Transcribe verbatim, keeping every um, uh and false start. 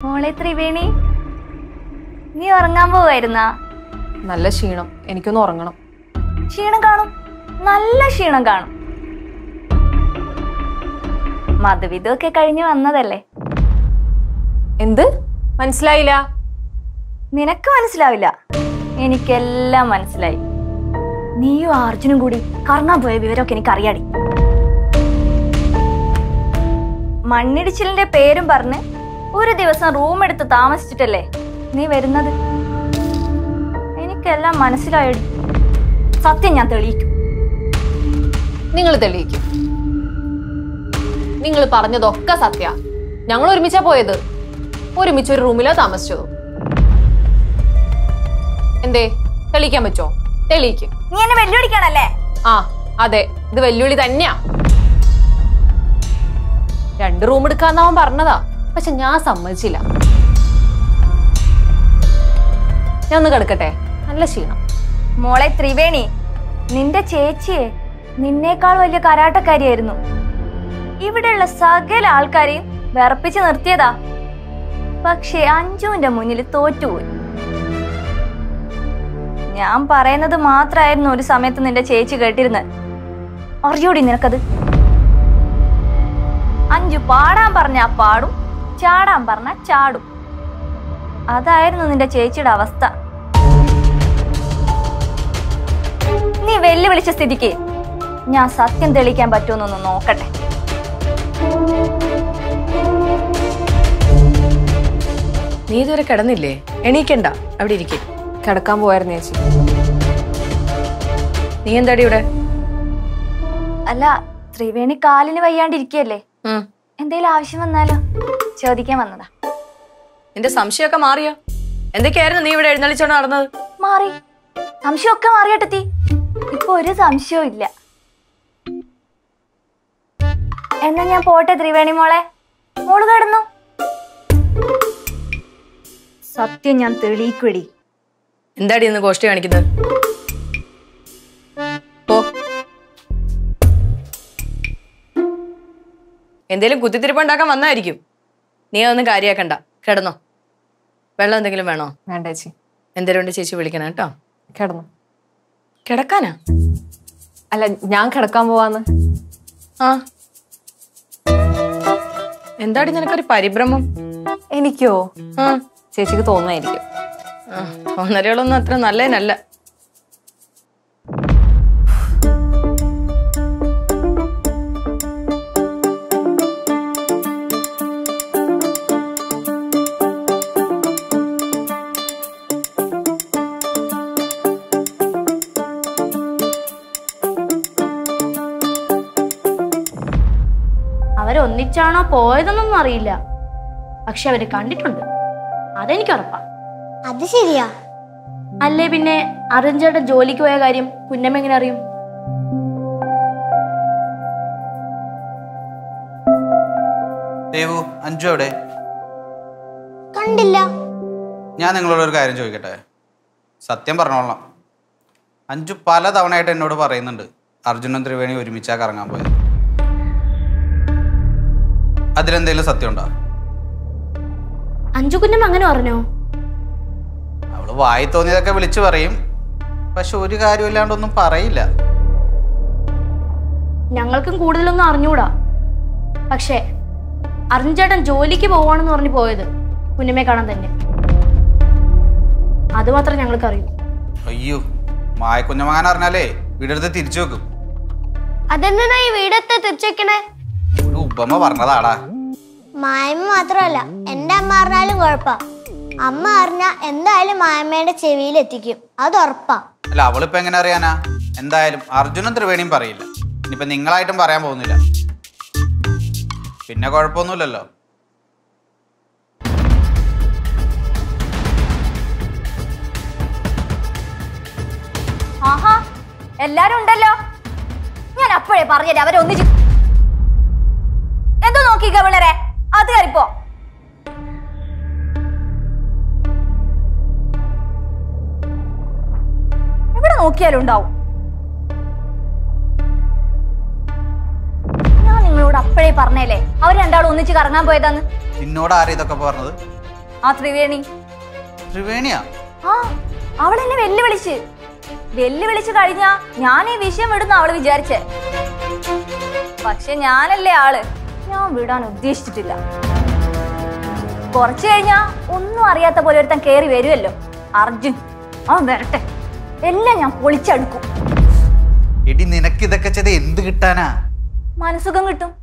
മോളെ ത്രിവേണി, നീ ഉറങ്ങാൻ പോവായിരുന്നാ? നല്ല ക്ഷീണം, എനിക്കൊന്ന് ഉറങ്ങണം. ക്ഷീണം കാണും, നല്ല ക്ഷീണം കാണും. മധുവിധമൊക്കെ കഴിഞ്ഞു വന്നതല്ലേ? എന്ത് മനസ്സിലായില്ല? നിനക്ക് മനസ്സിലാവില്ല, എനിക്കെല്ലാം മനസ്സിലായി. നീയും അർജുനും കൂടി കറങ്ങാൻ പോയ വിവരമൊക്കെ എനിക്കറിയാടി. മണ്ണിടിച്ചിലിന്റെ പേരും പറഞ്ഞ് ഒരു ദിവസം റൂം എടുത്ത് താമസിച്ചിട്ടല്ലേ നീ വരുന്നത്? എനിക്കെല്ലാം മനസ്സിലായടി. സത്യം ഞാൻ തെളിയിക്കും. നിങ്ങൾ തെളിയിക്കും. നിങ്ങൾ പറഞ്ഞതൊക്കെ സത്യ. ഞങ്ങൾ ഒരുമിച്ചാ പോയത്, ഒരുമിച്ച് ഒരു റൂമിലോ താമസിച്ചത്. എന്തേ, തെളിയിക്കാൻ പറ്റോ? തെളിയിക്കും. നീ എന്നെ വെല്ലുവിളിക്കണല്ലേ? ആ അതെ, ഇത് വെല്ലുവിളി തന്നെയാ. രണ്ട് റൂം എടുക്കാന്നവൻ പറഞ്ഞതാ, പക്ഷെ ഞാൻ സമ്മതിച്ചില്ല. ഞാൻ ഒന്ന് കിടക്കട്ടെ, നല്ല ക്ഷീണം. മോളെ ത്രിവേണി, നിന്റെ ചേച്ചിയെ നിന്നേക്കാൾ വലിയ കരാട്ടക്കാരിയായിരുന്നു. ഇവിടെയുള്ള സകല ആൾക്കാരെയും വിറപ്പിച്ച് നിർത്തിയതാ. പക്ഷെ അഞ്ജുവിന്റെ മുന്നിൽ തോറ്റുപോയി. ഞാൻ പറയുന്നത് മാത്രമായിരുന്നു ഒരു സമയത്ത് നിന്റെ ചേച്ചി കേട്ടിരുന്നത്. അറിയൂടി നിനക്കത്? അഞ്ജു പാടാൻ പറഞ്ഞാ പാടും, ചാടാൻ പറഞ്ഞാ ചാടും. അതായിരുന്നു നിന്റെ ചേച്ചിയുടെ അവസ്ഥ. നീ വെല്ലുവിളിച്ച സ്ഥിതിക്ക് ഞാൻ സത്യം തെളിയിക്കാൻ പറ്റുമെന്നൊന്ന് നോക്കട്ടെ. നീ ഇതുവരെ കിടന്നില്ലേ? എണീക്കണ്ട, അവിടെ ഇരിക്കും. കിടക്കാൻ പോയായിരുന്നു ചേച്ചി. നീ എന്താടി ഇവിടെ? അല്ല, ത്രിവേണി കാലിന് വയ്യാണ്ടിരിക്കല്ലേ, എന്തേലും ആവശ്യം വന്നാലോ ചോദിക്കാൻ വന്നതാ. നിന്റെ സംശയമൊക്കെ മാറിയോ? എന്തൊക്കെയായിരുന്നു നീ ഇവിടെ എഴുന്നള്ളിച്ചോണ്ട് നടന്നത്? മാറി, സംശയമൊക്കെ മാറിയട്ടെത്തി. ഇപ്പൊ ഒരു സംശയവും ഇല്ല. എന്നാ ഞാൻ പോട്ടെ ത്രിവേണി മോളെ. മോള് കിടന്നു. സത്യം ഞാൻ തെളിയിക്കുവടി. എന്താടി ഇന്ന് ഗോഷ്ടി കാണിക്കുന്നത്? പോ. എന്തേലും കുത്തിത്തിരിപ്പുണ്ടാക്കാൻ വന്നായിരിക്കും. നീ അതൊന്നും കാര്യാക്കണ്ട, കിടന്നോ. വെള്ളം എന്തെങ്കിലും വേണോ? വേണ്ട ചേച്ചി. എന്തേലും ഉണ്ട് ചേച്ചി വിളിക്കണം കേട്ടോ. കിടന്നു. കിടക്കാനാ? അല്ല, ഞാൻ കിടക്കാൻ പോവാന്ന്. ആ, എന്താടി നിനക്കൊരു പരിഭ്രമം? എനിക്കോ? ആ, ചേച്ചിക്ക് തോന്നായിരിക്കും. ഒന്നരകളൊന്നും അത്ര നല്ലതിനല്ല. അവരൊന്നിച്ചാണോ പോയതെന്നൊന്നും അറിയില്ല, പക്ഷെ അവര് കണ്ടിട്ടുണ്ട്, അതെനിക്ക് ഉറപ്പാ. അത് ശരിയാ. അല്ലേ പിന്നെ അറിഞ്ചേട്ടൻ ജോലിക്ക് പോയ കാര്യം കുഞ്ഞമ്മ എങ്ങനെ അറിയും? ദേവു, അഞ്ജു എവിടെ? കണ്ടില്ല. ഞാൻ നിങ്ങളോട് ഒരു കാര്യം ചോദിക്കട്ടെ, സത്യം പറഞ്ഞോളാം. അഞ്ജു പല തവണയായിട്ട് എന്നോട് പറയുന്നുണ്ട് അർജുനും ത്രിവേണി ഒരുമിച്ചാ കറങ്ങാൻ പോയത്. അതിലെന്തെങ്കിലും സത്യം ഉണ്ടോ? അഞ്ജു കുഞ്ഞമ്മ അങ്ങനെ പറഞ്ഞോ? അവള് വായി തോന്നിയതൊക്കെ വിളിച്ചു പറയും, പക്ഷെ ഒരു കാര്യമില്ലാണ്ടൊന്നും പറയില്ല. ഞങ്ങൾക്കും കൂടുതലൊന്നും അറിഞ്ഞൂടാ, പക്ഷെ അറിഞ്ചേട്ടൻ ജോലിക്ക് പോവാണെന്ന് പറഞ്ഞു പോയത് കുഞ്ഞമ്മയെ കാണാൻ തന്നെ. അത് മാത്രം ഞങ്ങൾക്ക് അറിയൂ. അയ്യോ, മായ കുഞ്ഞമകാൻ അറിഞ്ഞാലേ വീടെടുത്ത് തിരിച്ചു വെക്കും. അതെന്താ ഈ വീടത്തെ തിരിച്ചേക്കണേ? ഒരു ഉപമ പറഞ്ഞതാടാ. മായമ്മ മാത്രമല്ല, എന്റെ അമ്മ അറിഞ്ഞാലും കുഴപ്പാ. അമ്മ അറിഞ്ഞ എന്തായാലും മായമ്മയുടെ ചെവിയിൽ എത്തിക്കും, അത് ഉറപ്പാ. അല്ല, അവളിപ്പോ എങ്ങനെ അറിയാനാ? എന്തായാലും അർജുനും ത്രിവേണിയും പറയില്ല. ഇനിയിപ്പൊ നിങ്ങളായിട്ടും പറയാൻ പോകുന്നില്ല, പിന്നെ കുഴപ്പമൊന്നുമില്ലല്ലോ. ആഹാ, എല്ലാരും ഉണ്ടല്ലോ. ഞാൻ അപ്പോഴേ പറഞ്ഞല്ലേ അവരെ ഒന്നിച്ച്. എന്തോ നോക്കിക്ക പിള്ളേരെ, അത് കയറിപ്പോ. എവിടെ നോക്കിയാലും ഉണ്ടാവും. ഞാൻ നിങ്ങളോട് അപ്പോഴേ പറഞ്ഞല്ലേ അവർ രണ്ടാളും ഒന്നിച്ച് കറങ്ങാൻ പോയതാന്ന്. നിന്നോട് ആരാ ഇതൊക്കെ പറഞ്ഞത്? ആ ത്രിവേണി. ത്രിവേണിയാ? ആ അവളെന്നെ വെല്ലുവിളിച്ച് വെല്ലുവിളിച്ച് കഴിഞ്ഞാ ഞാൻ ഈ വിഷയം വിടുന്ന അവള് വിചാരിച്ചേ. പക്ഷെ ഞാനല്ലേ ആള്, ഞാൻ വിടാൻ ഉദ്ദേശിച്ചിട്ടില്ല. കുറച്ചു കഴിഞ്ഞാ ഒന്നും അറിയാത്ത പോലെ ഒരുത്തൻ കേറി വരുമല്ലോ, അർജുൻ. അവൻ വരട്ടെ, എല്ലാം ഞാൻ പൊളിച്ചടുക്കും. എടി നിനക്ക് ഇതൊക്കെ ചെയ്ത് എന്ത് കിട്ടാനാ? മനസുഖം കിട്ടും.